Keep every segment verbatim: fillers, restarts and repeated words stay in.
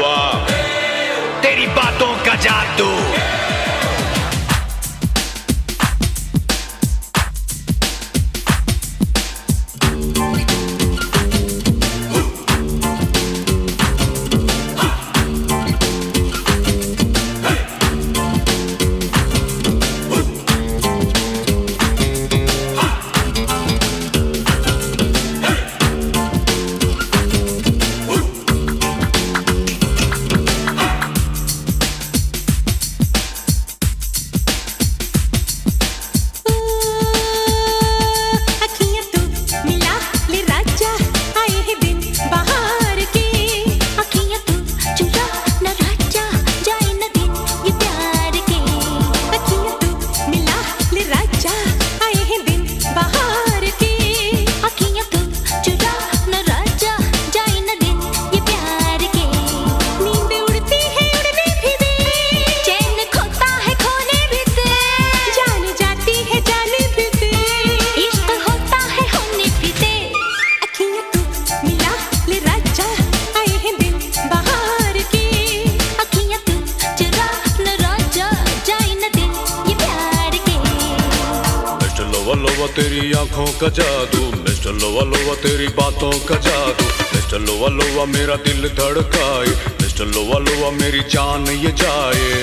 लोवा, तेरी बातों का जादू। लोवा तेरी आंखों का जादू, मिस्टर लोवा लोवा तेरी बातों का जादू, मिस्टर लोवा लोवा मेरा दिल धड़काए, मिस्टर लोवा लोवा मेरी जान ये जाए।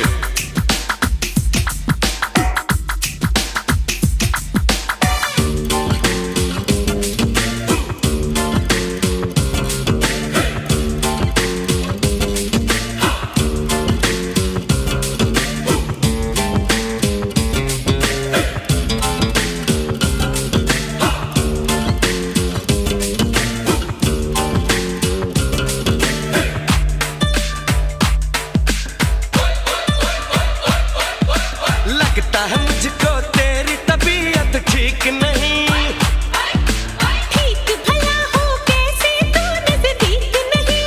लगता है मुझको तेरी तबीयत ठीक नहीं, ठीक भला हो कैसे तू नजदीक नहीं।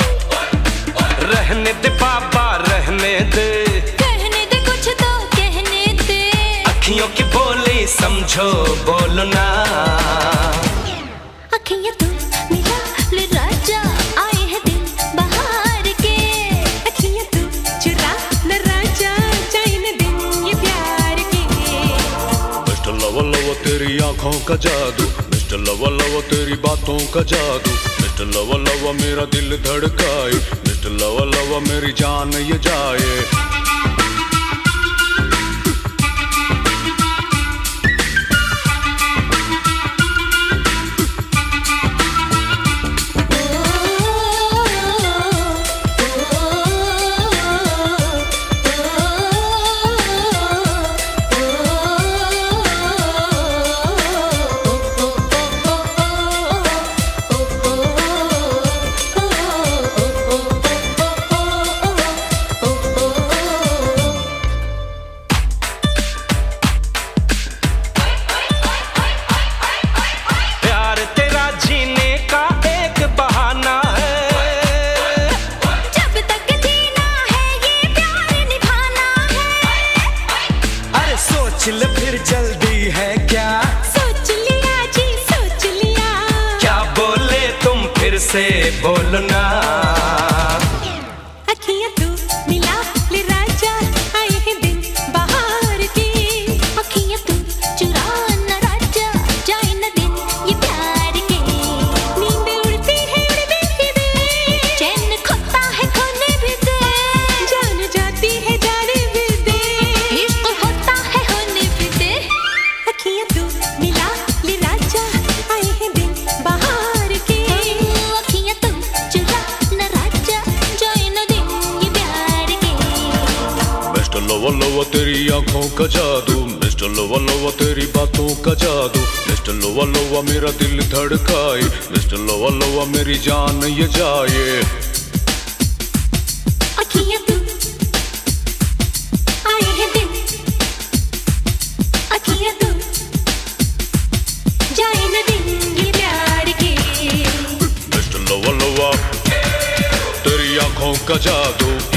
रहने दे बाबा रहने दे, कहने दे कुछ तो कहने दे, अखियों की बोली समझो बोलो ना। अखियां तू मिला ले राजा, आए हैं दिन बहार के, अखियां तू चुरा ले राजा, जाए न दिन ये प्यार के। मिस्टर लोवा लोवा तेरी आंखों का जादू, मिस्टर लोवा लोवा तेरी बातों का जादू, मिस्टर लोवा लोवा मेरा दिल धड़काए, मिस्टर लोवा लोवा मेरी जान ये जाए। फिर जल्दी है क्या, सोच लिया जी सोच लिया, क्या बोले तुम फिर से बोलो ना। अखियां तू मिला ले राजा, आए हैं दिन बहार के, अखियां तू चुरा न राजा, जाए न दिन ये प्यार के। नींद उड़ती है उड़ने भी दे, चैन खोता है खोने भी दे, जान जाती है जाने भी दे, इश्क होता है होने भी दे। अखियां तू मिला ले राजा, आए हैं दिन बहार के, अखियां तू चुरा न राजा, जाए न दिन ये प्यार के। मिस्टर लोवा लोवा तेरी आंखों का जादू, मिस्टर लोवा लोवा तेरी बातों का जादू, मिस्टर लोवा लोवा मेरा दिल धड़काए, मिस्टर लोवा लोवा मेरी जान ये जाए। अखियां तू आए हैं दिन, अखियां तू जाए न दिन ये प्यार के। मिस्टर लोवा लोवा तेरी आंखों का जादू,